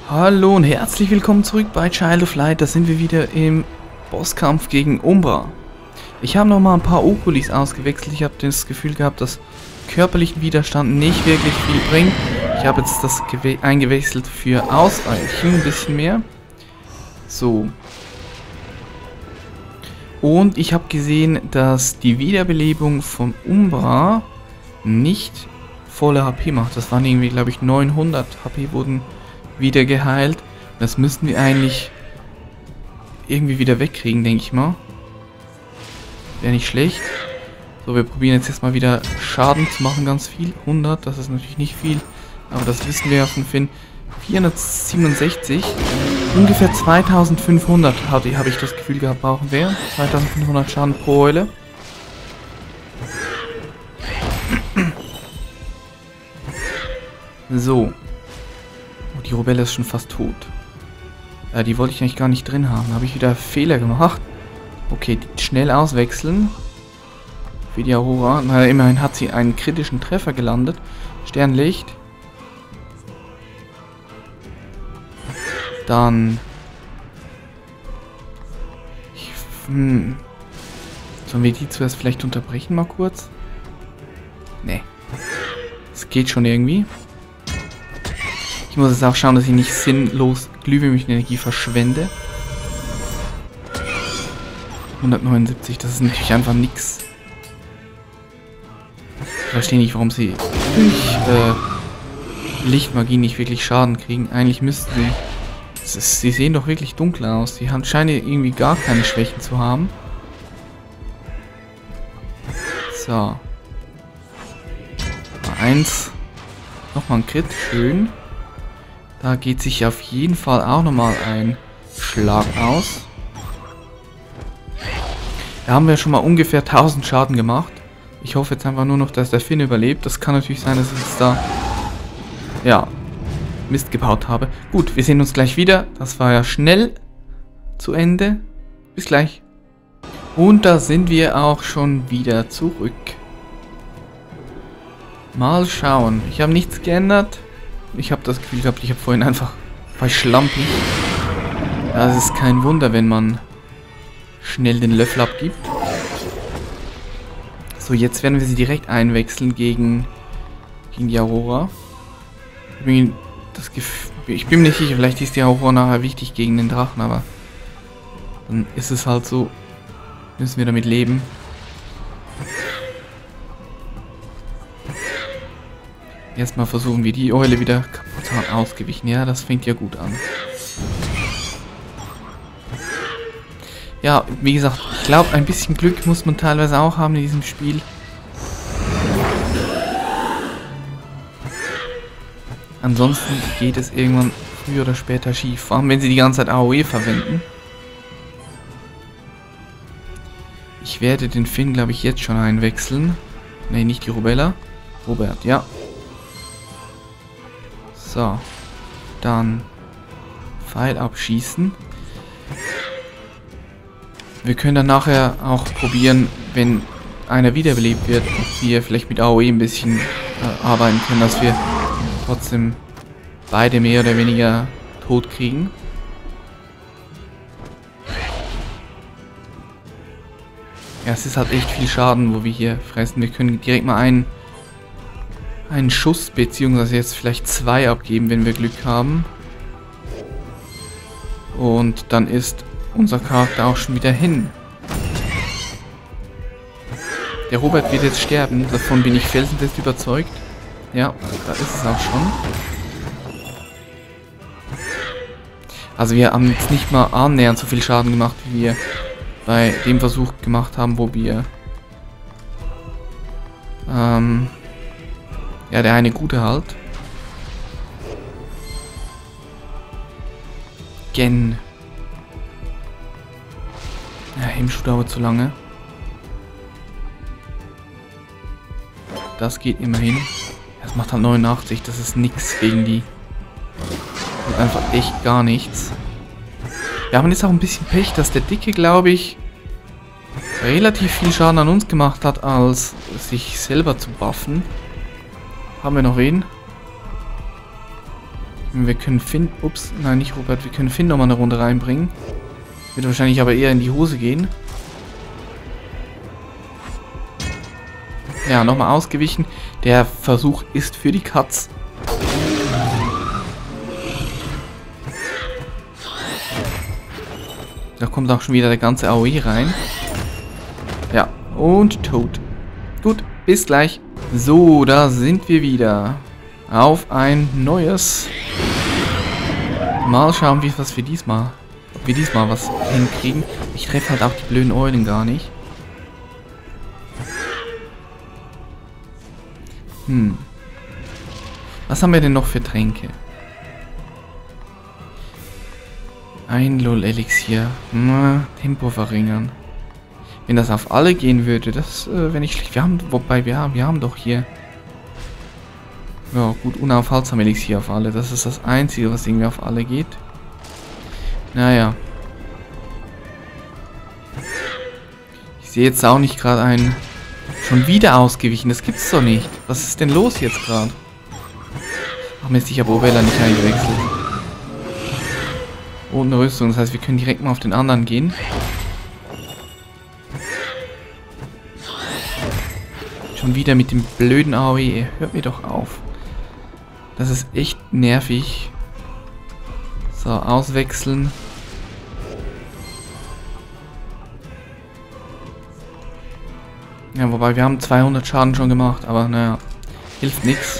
Hallo und herzlich willkommen zurück bei Child of Light. Da sind wir wieder im Bosskampf gegen Umbra. Ich habe noch mal ein paar Okulis ausgewechselt. Ich habe das Gefühl gehabt, dass körperlichen Widerstand nicht wirklich viel bringt. Ich habe jetzt das eingewechselt für Ausweichen, ein bisschen mehr. So. Und ich habe gesehen, dass die Wiederbelebung von Umbra nicht volle HP macht. Das waren irgendwie, glaube ich, 900 HP wurden wieder geheilt. Das müssten wir eigentlich irgendwie wieder wegkriegen, denke ich mal. Wäre nicht schlecht. So, wir probieren jetzt erstmal wieder Schaden zu machen, ganz viel. 100, das ist natürlich nicht viel, aber das wissen wir ja von Finn. 467, ungefähr 2500 habe ich das Gefühl gehabt, brauchen wir. 2500 Schaden pro Eule. So. Oh, die Robelle ist schon fast tot. Die wollte ich eigentlich gar nicht drin haben. Habe ich wieder Fehler gemacht. Okay, schnell auswechseln. Für die Aurora. Na, immerhin hat sie einen kritischen Treffer gelandet. Sternlicht. Dann... Sollen wir die zuerst vielleicht unterbrechen mal kurz? Nee. Es geht schon irgendwie. Ich muss jetzt auch schauen, dass ich nicht sinnlos Glühwürmchen-Energie verschwende. 179, das ist natürlich einfach nix. Ich verstehe nicht, warum sie durch Lichtmagie nicht wirklich Schaden kriegen. Eigentlich müssten sie... Sie sehen doch wirklich dunkel aus. Die scheinen irgendwie gar keine Schwächen zu haben. So. Eins. Nochmal ein Crit. Schön. Da geht sich auf jeden Fall auch nochmal ein Schlag aus. Da haben wir schon mal ungefähr 1000 Schaden gemacht. Ich hoffe jetzt einfach nur noch, dass der Finn überlebt. Das kann natürlich sein, dass ich jetzt da... Ja... Mist gebaut habe. Gut, wir sehen uns gleich wieder. Das war ja schnell zu Ende. Bis gleich. Und da sind wir auch schon wieder zurück. Mal schauen. Ich habe nichts geändert. Ich habe das Gefühl gehabt, ich habe vorhin einfach verschlampig. Ja, es ist kein Wunder, wenn man schnell den Löffel abgibt. So, jetzt werden wir sie direkt einwechseln gegen die Aurora. Ich bin mir nicht sicher, vielleicht ist die Aurora nachher wichtig gegen den Drachen, aber dann ist es halt so, müssen wir damit leben. Erstmal versuchen wir die Eule wieder kaputt ausgewichen. Ja, das fängt ja gut an. Ja, wie gesagt, ich glaube, ein bisschen Glück muss man teilweise auch haben in diesem Spiel. Ansonsten geht es irgendwann früher oder später schief. Vor allem, wenn sie die ganze Zeit AOE verwenden. Ich werde den Finn, glaube ich, jetzt schon einwechseln. Ne, nicht die Robella. Robert, ja. So. Dann Pfeil abschießen. Wir können dann nachher auch probieren, wenn einer wiederbelebt wird, ob wir vielleicht mit AOE ein bisschen arbeiten können, dass wir trotzdem beide mehr oder weniger tot kriegen. Ja, es ist halt echt viel Schaden, wo wir hier fressen. Wir können direkt mal einen Schuss, beziehungsweise jetzt vielleicht 2 abgeben, wenn wir Glück haben. Und dann ist unser Charakter auch schon wieder hin. Der Robert wird jetzt sterben, davon bin ich felsenfest überzeugt. Ja, da ist es auch schon. Also wir haben jetzt nicht mal annähernd so viel Schaden gemacht, wie wir bei dem Versuch gemacht haben, wo wir... ja, der eine gute halt. Gen. Ja, Hemmschuh dauert zu lange. Das geht immerhin. Das macht halt 89, das ist nix gegen die. Das ist einfach echt gar nichts. Wir haben jetzt auch ein bisschen Pech, dass der Dicke, glaube ich, relativ viel Schaden an uns gemacht hat, als sich selber zu buffen. Haben wir noch wen? Wir können Finn... Ups, nein, nicht Robert. Wir können Finn nochmal eine Runde reinbringen. Wird wahrscheinlich aber eher in die Hose gehen. Ja, nochmal ausgewichen. Der Versuch ist für die Katz. Da kommt auch schon wieder der ganze AOE rein. Ja, und tot. Gut, bis gleich. So, da sind wir wieder. Auf ein neues. Mal schauen, ob wir diesmal was hinkriegen. Ich treffe halt auch die blöden Eulen gar nicht. Was haben wir denn noch für Tränke? Ein LOL-Elixier. Tempo verringern. Wenn das auf alle gehen würde, das wäre nicht schlecht. Wir haben doch hier... Ja, gut, unaufhaltsam Elixier auf alle. Das ist das Einzige, was irgendwie auf alle geht. Naja. Ich sehe jetzt auch nicht gerade einen... Schon wieder ausgewichen, das gibt's doch nicht. Was ist denn los jetzt gerade? Ach Mist, ich habe Obella nicht eingewechselt. Und eine Rüstung, das heißt, wir können direkt mal auf den anderen gehen. Schon wieder mit dem blöden AOE. Hört mir doch auf. Das ist echt nervig. So, auswechseln. Ja, wobei wir haben 200 Schaden schon gemacht, aber naja, hilft nichts.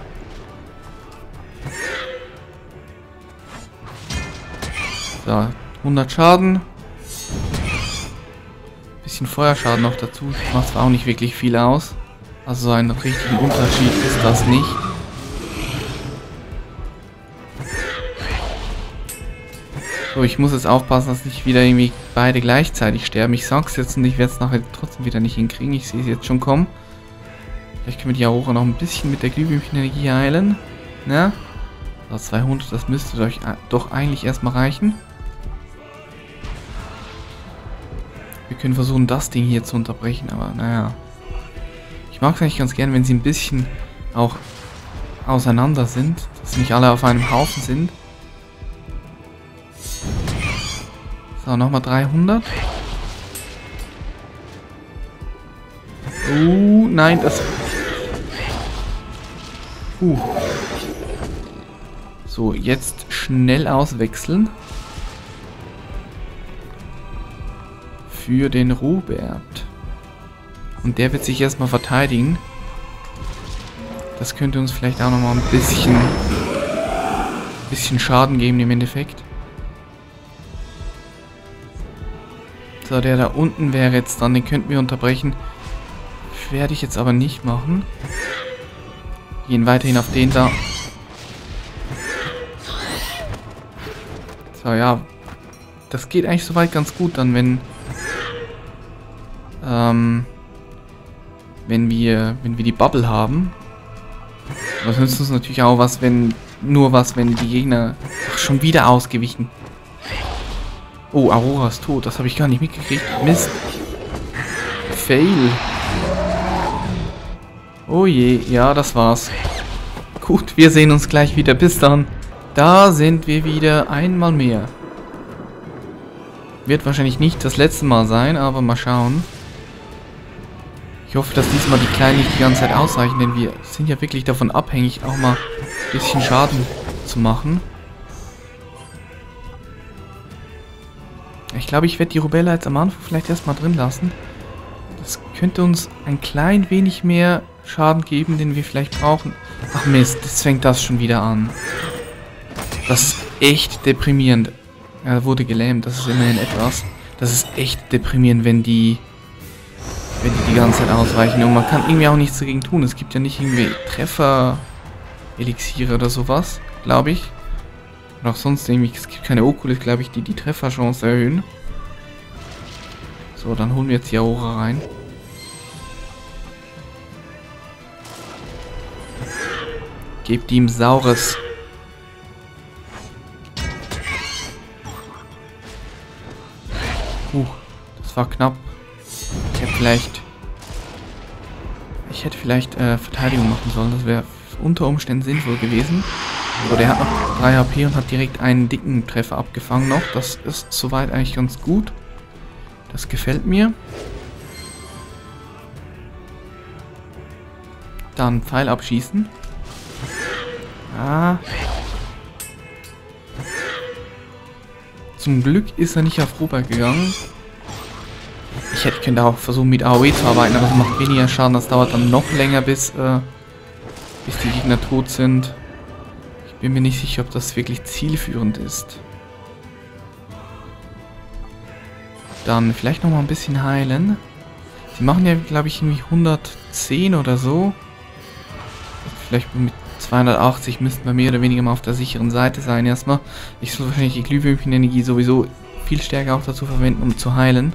So, 100 Schaden. Bisschen Feuerschaden noch dazu. Macht zwar auch nicht wirklich viel aus. Also so einen richtigen Unterschied ist das nicht. So, ich muss jetzt aufpassen, dass nicht wieder irgendwie beide gleichzeitig sterben. Ich sag's jetzt und ich werde es nachher trotzdem wieder nicht hinkriegen. Ich sehe es jetzt schon kommen. Vielleicht können wir die Aurora noch ein bisschen mit der Glühwürmchen-Energie heilen. Ja? So, 200, das müsste euch doch eigentlich erstmal reichen. Wir können versuchen, das Ding hier zu unterbrechen, aber naja. Ich mag es eigentlich ganz gern, wenn sie ein bisschen auch auseinander sind. Dass nicht alle auf einem Haufen sind. So, nochmal 300. Nein, das... So, jetzt schnell auswechseln. Für den Robert. Und der wird sich erstmal verteidigen. Das könnte uns vielleicht auch nochmal ein bisschen Schaden geben im Endeffekt. So, der da unten wäre jetzt dann, den könnten wir unterbrechen. Werde ich jetzt aber nicht machen. Gehen weiterhin auf den da. So, ja. Das geht eigentlich soweit ganz gut dann, wenn wir die Bubble haben. Aber es nützt uns natürlich auch was, wenn die Gegner... Ach, schon wieder ausgewichen. Oh, Aurora ist tot. Das habe ich gar nicht mitgekriegt. Mist. Fail. Oh je, ja, das war's. Gut, wir sehen uns gleich wieder. Bis dann. Da sind wir wieder einmal mehr. Wird wahrscheinlich nicht das letzte Mal sein, aber mal schauen. Ich hoffe, dass diesmal die Kleinen nicht die ganze Zeit ausreichen, denn wir sind ja wirklich davon abhängig, auch mal ein bisschen Schaden zu machen. Ich glaube, ich werde die Rubella jetzt am Anfang vielleicht erstmal drin lassen. Das könnte uns ein klein wenig mehr Schaden geben, den wir vielleicht brauchen. Ach Mist, jetzt fängt das schon wieder an. Das ist echt deprimierend. Er wurde gelähmt, das ist immerhin etwas. Das ist echt deprimierend, wenn die ganze Zeit ausweichen. Und man kann irgendwie auch nichts dagegen tun. Es gibt ja nicht irgendwie Treffer-Elixiere oder sowas, glaube ich. Und auch sonst irgendwie, es gibt keine Okulis, glaube ich, die die Trefferchance erhöhen. So, dann holen wir jetzt die Aurora rein. Gebt ihm Saures. Das war knapp. Ich hätte vielleicht Verteidigung machen sollen. Das wäre unter Umständen sinnvoll gewesen. So, der hat noch 3 HP und hat direkt einen dicken Treffer abgefangen noch. Das ist soweit eigentlich ganz gut. Das gefällt mir. Dann Pfeil abschießen. Ah. Zum Glück ist er nicht auf Robert gegangen. Ich könnte auch versuchen mit AOE zu arbeiten, aber das macht weniger Schaden. Das dauert dann noch länger, bis die Gegner tot sind. Ich bin mir nicht sicher, ob das wirklich zielführend ist. Dann vielleicht noch mal ein bisschen heilen. Sie machen ja, glaube ich, irgendwie 110 oder so. Vielleicht mit 280 müssten wir mehr oder weniger mal auf der sicheren Seite sein erstmal. Ich soll wahrscheinlich die Glühwürmchen-Energie sowieso viel stärker auch dazu verwenden, um zu heilen.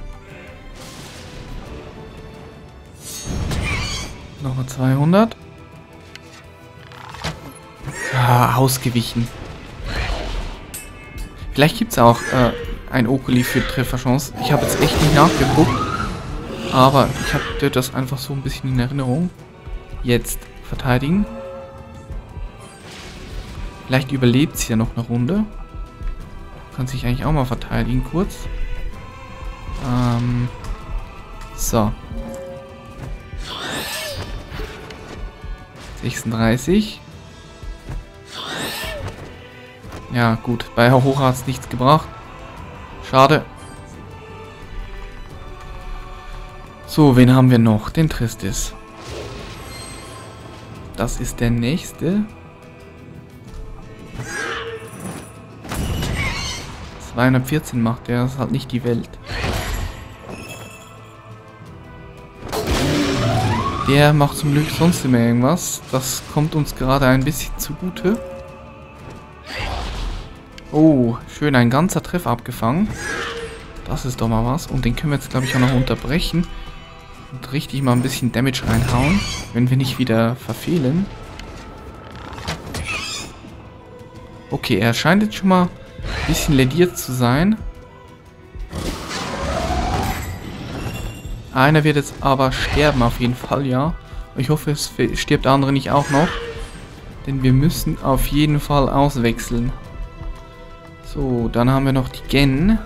Nochmal 200. Ah, ausgewichen. Vielleicht gibt es auch ein Okuli für Trefferchance. Ich habe jetzt echt nicht nachgeguckt. Aber ich hatte das einfach so ein bisschen in Erinnerung. Jetzt verteidigen. Vielleicht überlebt sie ja noch eine Runde. Kann sich eigentlich auch mal verteidigen kurz. So. 36. Ja, gut. Bei Herr Hoch hat es nichts gebracht. Schade. So, wen haben wir noch? Den Tristis. Das ist der nächste. 214 macht der. Das ist halt nicht die Welt. Der macht zum Glück sonst immer irgendwas. Das kommt uns gerade ein bisschen zugute. Oh, schön, ein ganzer Treffer abgefangen. Das ist doch mal was. Und den können wir jetzt, glaube ich, auch noch unterbrechen. Und richtig mal ein bisschen Damage reinhauen, wenn wir nicht wieder verfehlen. Okay, er scheint jetzt schon mal ein bisschen lediert zu sein. Einer wird jetzt aber sterben auf jeden Fall, ja. Ich hoffe, es stirbt der andere nicht auch noch. Denn wir müssen auf jeden Fall auswechseln. So, dann haben wir noch die Gen.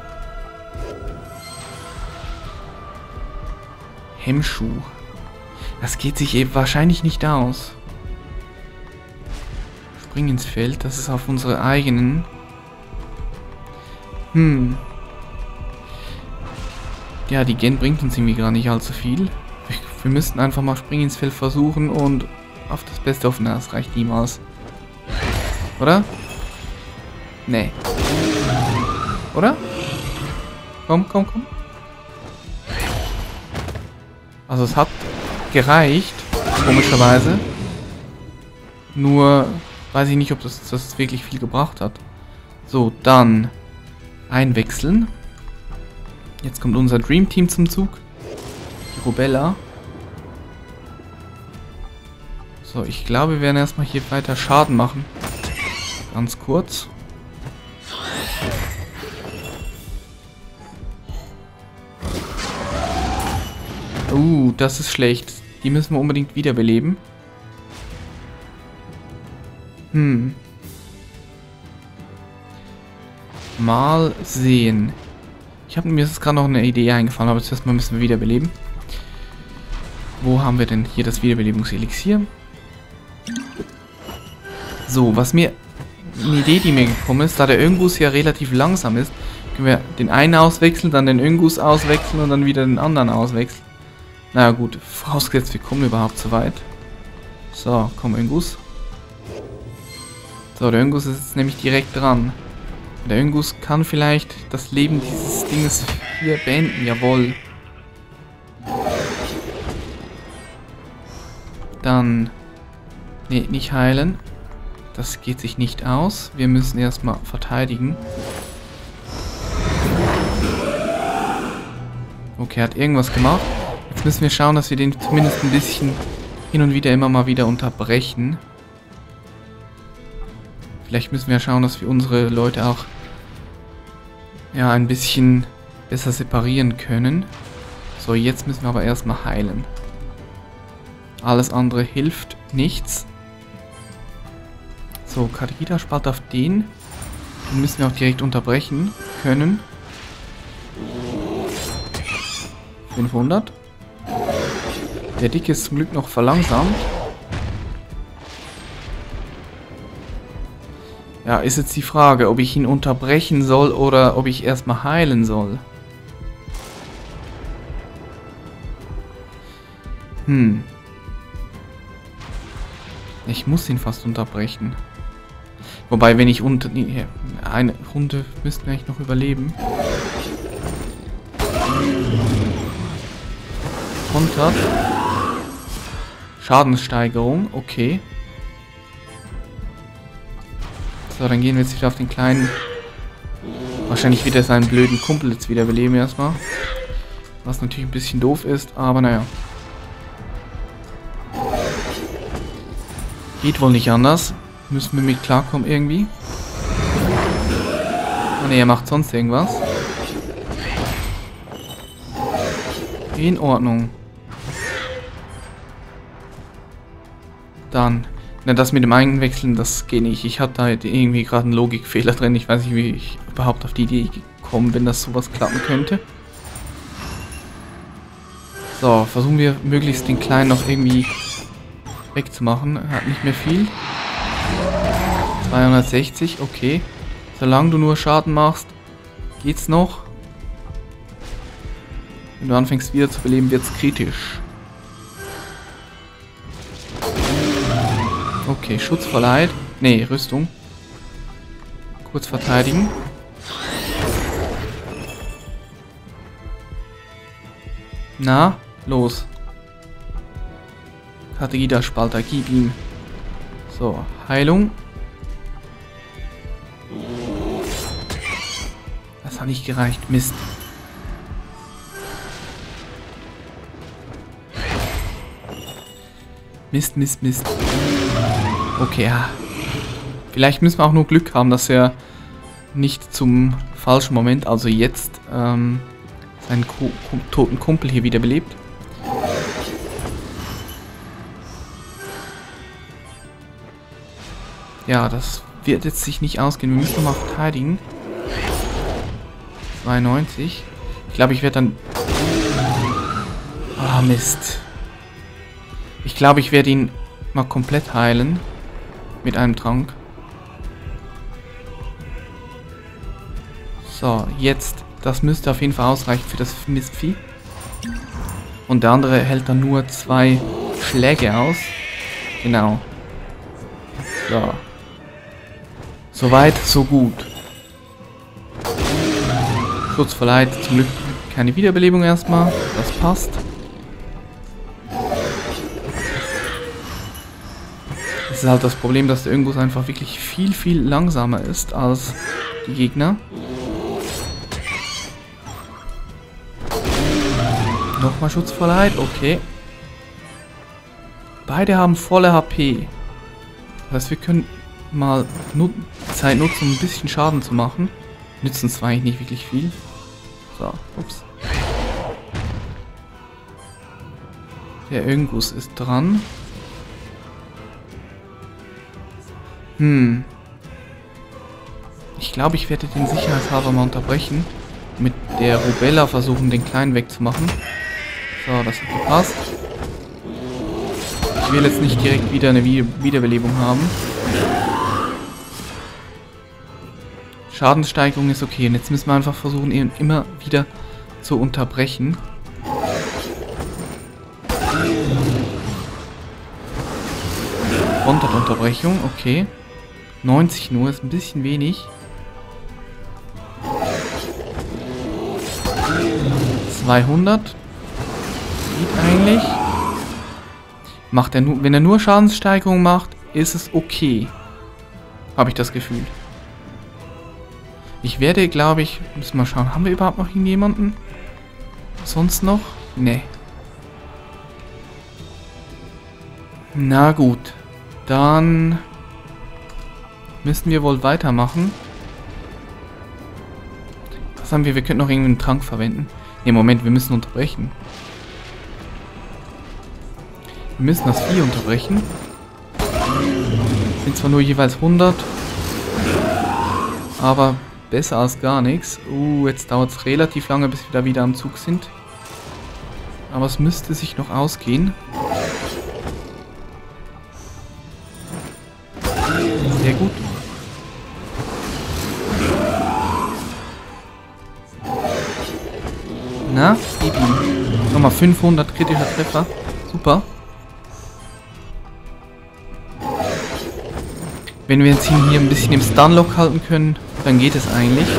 Hemmschuh. Das geht sich eben wahrscheinlich nicht aus. Spring ins Feld, das ist auf unsere eigenen. Ja, die Gen bringt uns irgendwie gar nicht allzu viel. Wir müssten einfach mal Spring ins Feld versuchen und auf das Beste hoffen. Das reicht niemals. Oder? Nee. Oder? Komm. Also es hat gereicht, komischerweise. Nur weiß ich nicht, ob das wirklich viel gebracht hat. So, dann einwechseln. Jetzt kommt unser Dream Team zum Zug. Die Rubella. So, ich glaube, wir werden erstmal hier weiter Schaden machen. Ganz kurz. Das ist schlecht. Die müssen wir unbedingt wiederbeleben. Mal sehen. Mir ist gerade noch eine Idee eingefallen, aber zuerst mal müssen wir wiederbeleben. Wo haben wir denn hier das Wiederbelebungselixier? So, eine Idee, die mir gekommen ist, da der Öngus ja relativ langsam ist, können wir den einen auswechseln, dann den Öngus auswechseln und dann wieder den anderen auswechseln. Na gut, vorausgesetzt, wir kommen überhaupt so weit. So, komm, Öngus. So, der Öngus ist jetzt nämlich direkt dran. Der Öngus kann vielleicht das Leben dieses Dinges hier beenden, jawohl. Dann, nee, nicht heilen. Das geht sich nicht aus. Wir müssen erstmal verteidigen. Okay, er hat irgendwas gemacht. Jetzt müssen wir schauen, dass wir den zumindest ein bisschen hin und wieder immer mal wieder unterbrechen. Vielleicht müssen wir schauen, dass wir unsere Leute auch ja ein bisschen besser separieren können. So, jetzt müssen wir aber erstmal heilen. Alles andere hilft nichts. So, Kategida spart auf den. Den müssen wir auch direkt unterbrechen können. 500. Der Dicke ist zum Glück noch verlangsamt. Ja, ist jetzt die Frage, ob ich ihn unterbrechen soll oder ob ich erstmal heilen soll. Ich muss ihn fast unterbrechen. Wobei, wenn ich unter... Eine Runde müssten wir eigentlich noch überleben. Kontert. Schadenssteigerung, okay. So, dann gehen wir jetzt wieder auf den kleinen... Wahrscheinlich wieder seinen blöden Kumpel jetzt wieder beleben erstmal. Was natürlich ein bisschen doof ist, aber naja. Geht wohl nicht anders. Müssen wir mit klarkommen irgendwie. Oh ne, er macht sonst irgendwas. In Ordnung. Dann. Na, das mit dem Einwechseln, das geht nicht. Ich hatte da irgendwie gerade einen Logikfehler drin. Ich weiß nicht, wie ich überhaupt auf die Idee gekommen bin, dass sowas klappen könnte. So, versuchen wir möglichst den Kleinen noch irgendwie wegzumachen. Er hat nicht mehr viel. 260, okay. Solange du nur Schaden machst, geht's noch. Wenn du anfängst wieder zu beleben, wird's kritisch. Okay, Schutz verleiht. Nee, Rüstung. Kurz verteidigen. Na, los. Kategida-Spalter, gib ihm. So, Heilung. Das hat nicht gereicht. Mist. Mist, Mist, Mist. Okay, ja. Vielleicht müssen wir auch nur Glück haben, dass er nicht zum falschen Moment, also jetzt, seinen toten Kumpel hier wiederbelebt. Ja, das wird jetzt sich nicht ausgehen. Wir müssen nochmal verteidigen. 92. Ich glaube, ich werde dann... Ah, Mist. Ich glaube, ich werde ihn mal komplett heilen. Mit einem Trank. So, jetzt. Das müsste auf jeden Fall ausreichen für das Mistvieh. Und der andere hält dann nur 2 Schläge aus. Genau. So. Soweit, so gut. Schutz verleiht, zum Glück keine Wiederbelebung erstmal. Das passt. Das ist halt das Problem, dass der Irngus einfach wirklich viel, viel langsamer ist als die Gegner. Nochmal Schutz verleiht, okay. Beide haben volle HP. Das heißt, wir können mal Zeit nutzen, um ein bisschen Schaden zu machen. Nützen zwar eigentlich nicht wirklich viel. So, ups. Der Irngus ist dran. Ich glaube, ich werde den sicherheitshalber mal unterbrechen. Mit der Rubella versuchen, den Kleinen wegzumachen. So, das hat gepasst. Ich will jetzt nicht direkt wieder eine Wiederbelebung haben. Schadenssteigerung ist okay. Und jetzt müssen wir einfach versuchen, ihn immer wieder zu unterbrechen. Unterbrechung, okay. 90 nur, ist ein bisschen wenig. 200. Geht eigentlich. Macht er nur, wenn er nur Schadenssteigerung macht, ist es okay. Habe ich das Gefühl. Ich werde, glaube ich, müssen wir mal schauen, haben wir überhaupt noch irgendjemanden? Sonst noch? Nee. Na gut. Dann müssen wir wohl weitermachen. Was haben wir? Wir könnten noch irgendwie einen Trank verwenden. Ne, Moment, wir müssen unterbrechen. Wir müssen das Vieh unterbrechen. Sind zwar nur jeweils 100, aber besser als gar nichts. Jetzt dauert es relativ lange, bis wir da wieder am Zug sind. Aber es müsste sich noch ausgehen. Sehr gut. Na, gib ihm. Nochmal 500 kritischer Treffer. Super. Wenn wir jetzt ihn hier ein bisschen im Stunlock halten können, dann geht es eigentlich.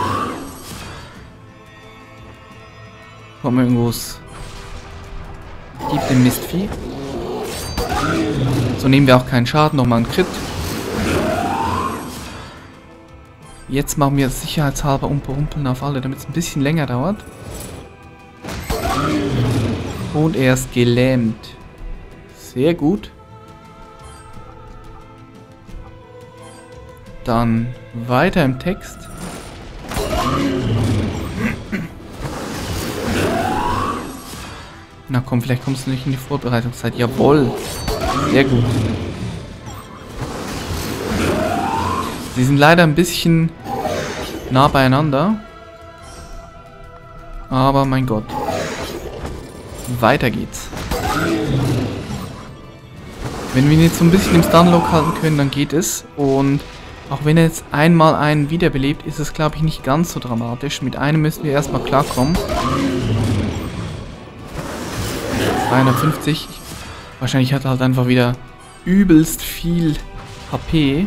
Komm, irgendwas. Gib dem Mistvieh. So nehmen wir auch keinen Schaden. Nochmal einen Crit. Jetzt machen wir sicherheitshalber Umrumpeln auf alle, damit es ein bisschen länger dauert. Und er ist gelähmt. Sehr gut. Dann weiter im Text. Na komm, vielleicht kommst du nicht in die Vorbereitungszeit. Jawohl. Sehr gut. Sie sind leider ein bisschen nah beieinander. Aber mein Gott. Weiter geht's. Wenn wir ihn jetzt so ein bisschen im Stunlock halten können, dann geht es. Und auch wenn er jetzt einmal einen wiederbelebt, ist es, glaube ich, nicht ganz so dramatisch. Mit einem müssen wir erstmal klarkommen. 250. Wahrscheinlich hat er halt einfach wieder übelst viel HP.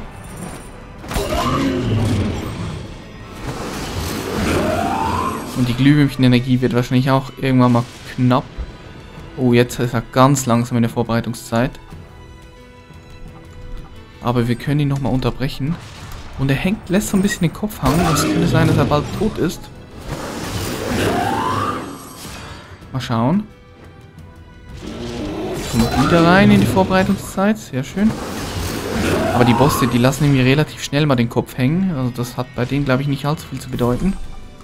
Und die Glühwürmchenenergie wird wahrscheinlich auch irgendwann mal knapp. Oh, jetzt ist er ganz langsam in der Vorbereitungszeit. Aber wir können ihn nochmal unterbrechen. Und er lässt so ein bisschen den Kopf hangen. Es könnte sein, dass er bald tot ist. Mal schauen. Kommt wieder rein in die Vorbereitungszeit. Sehr schön. Aber die Bosse, die lassen irgendwie relativ schnell mal den Kopf hängen. Also das hat bei denen, glaube ich, nicht allzu viel zu bedeuten.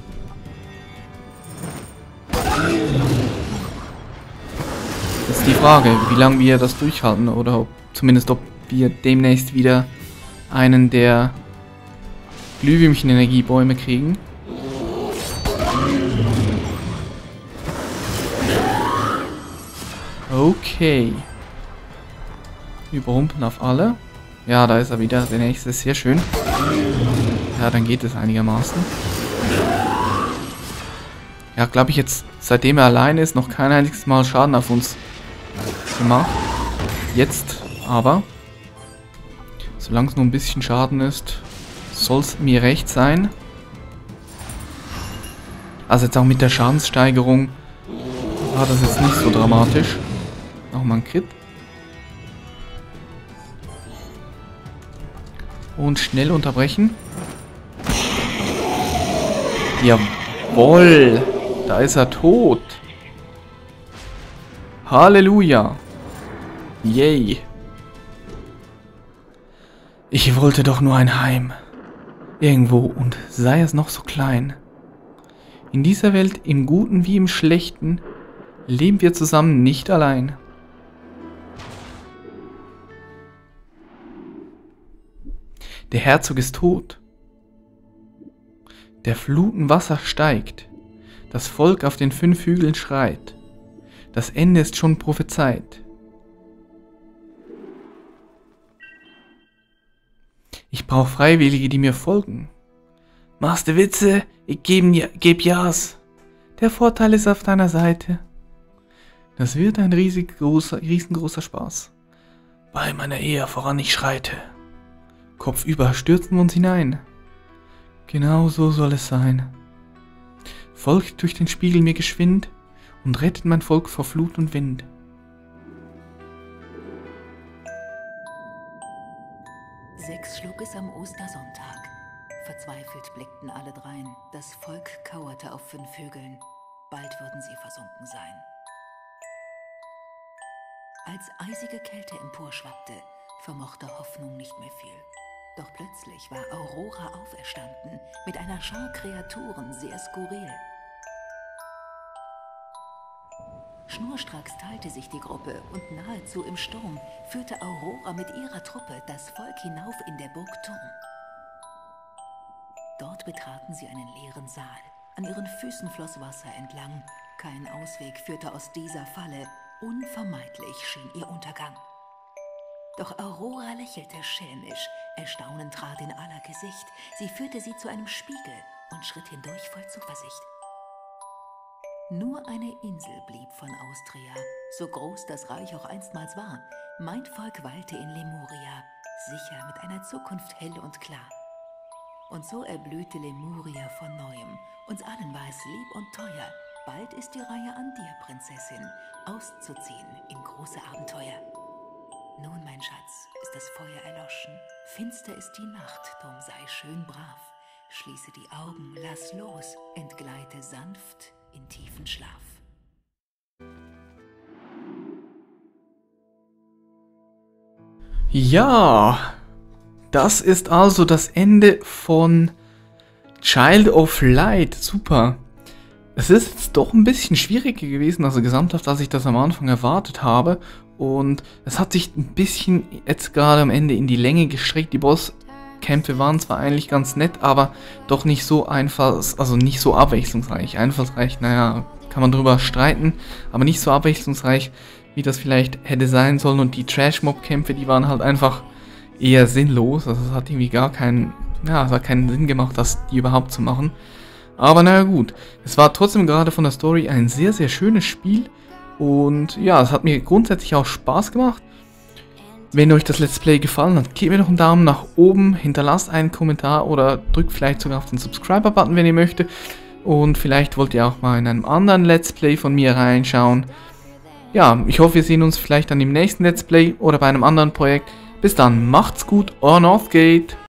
Jetzt die Frage, wie lange wir das durchhalten. Oder zumindest ob wir demnächst wieder einen der Glühwürmchen-Energiebäume kriegen. Okay. Überrumpeln auf alle. Ja, da ist er wieder. Der nächste ist sehr schön. Ja, dann geht es einigermaßen. Ja, glaube ich jetzt, seitdem er alleine ist, noch kein einziges Mal Schaden auf uns gemacht. Jetzt aber, solange es nur ein bisschen Schaden ist, soll es mir recht sein. Also jetzt auch mit der Schadenssteigerung war das jetzt nicht so dramatisch. Nochmal ein Crit. Und schnell unterbrechen. Jawohl! Da ist er tot. Halleluja. Yay. Ich wollte doch nur ein Heim. Irgendwo, und sei es noch so klein. In dieser Welt, im Guten wie im Schlechten, leben wir zusammen nicht allein. Der Herzog ist tot. Der Fluten Wasser steigt. Das Volk auf den 5 Hügeln schreit. Das Ende ist schon prophezeit. Ich brauche Freiwillige, die mir folgen. Machst du Witze? Ich geb Jas. Der Vorteil ist auf deiner Seite. Das wird ein riesengroßer Spaß. Bei meiner Ehe voran ich schreite. Kopfüber stürzen wir uns hinein. Genau so soll es sein. Folgt durch den Spiegel mir geschwind und rettet mein Volk vor Flut und Wind. Sechs schlug es am Ostersonntag. Verzweifelt blickten alle drein. Das Volk kauerte auf 5 Hügeln. Bald würden sie versunken sein. Als eisige Kälte emporschwappte, vermochte Hoffnung nicht mehr viel. Doch plötzlich war Aurora auferstanden, mit einer Schar Kreaturen sehr skurril. Schnurstracks teilte sich die Gruppe und nahezu im Sturm führte Aurora mit ihrer Truppe das Volk hinauf in der Burg Turm. Dort betraten sie einen leeren Saal. An ihren Füßen floss Wasser entlang. Kein Ausweg führte aus dieser Falle. Unvermeidlich schien ihr Untergang. Doch Aurora lächelte schelmisch. Erstaunen trat in aller Gesicht. Sie führte sie zu einem Spiegel und schritt hindurch voll Zuversicht. Nur eine Insel blieb von Austria, so groß das Reich auch einstmals war. Mein Volk weilte in Lemuria, sicher mit einer Zukunft hell und klar. Und so erblühte Lemuria von Neuem. Uns allen war es lieb und teuer. Bald ist die Reihe an dir, Prinzessin, auszuziehen in große Abenteuer. Nun, mein Schatz, ist das Feuer erloschen. Finster ist die Nacht, drum sei schön brav. Schließe die Augen, lass los, entgleite sanft in tiefen Schlaf. Ja, das ist also das Ende von Child of Light. Super. Es ist jetzt doch ein bisschen schwieriger gewesen, also gesamthaft, als ich das am Anfang erwartet habe. Und es hat sich ein bisschen jetzt gerade am Ende in die Länge gestreckt. Die Bosskämpfe waren zwar eigentlich ganz nett, aber doch nicht so also nicht so abwechslungsreich. Einfallsreich, naja, kann man drüber streiten, aber nicht so abwechslungsreich, wie das vielleicht hätte sein sollen. Und die Trash-Mob-Kämpfe, die waren halt einfach eher sinnlos. Also es hat irgendwie gar keinen, ja, es hat keinen Sinn gemacht, die überhaupt zu machen. Aber naja gut, es war trotzdem gerade von der Story ein sehr, sehr schönes Spiel. Und ja, es hat mir grundsätzlich auch Spaß gemacht. Wenn euch das Let's Play gefallen hat, gebt mir doch einen Daumen nach oben, hinterlasst einen Kommentar oder drückt vielleicht sogar auf den Subscriber-Button, wenn ihr möchtet. Und vielleicht wollt ihr auch mal in einem anderen Let's Play von mir reinschauen. Ja, ich hoffe, wir sehen uns vielleicht dann im nächsten Let's Play oder bei einem anderen Projekt. Bis dann, macht's gut, euer Northgate.